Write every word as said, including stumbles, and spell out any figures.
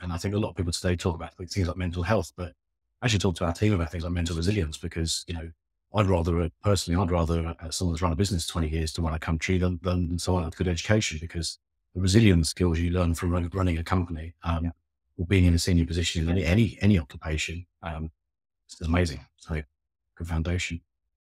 And I think a lot of people today talk about things like mental health, but I actually talk to our team about things like mental resilience because, you know, I'd rather, uh, personally, I'd rather uh, someone that's run a business twenty years to run a country than, than someone with good education, because the resilience skills you learn from run- running a company, Yeah. um, or being in a senior position in any, any, any occupation, um, it's amazing. So good foundation.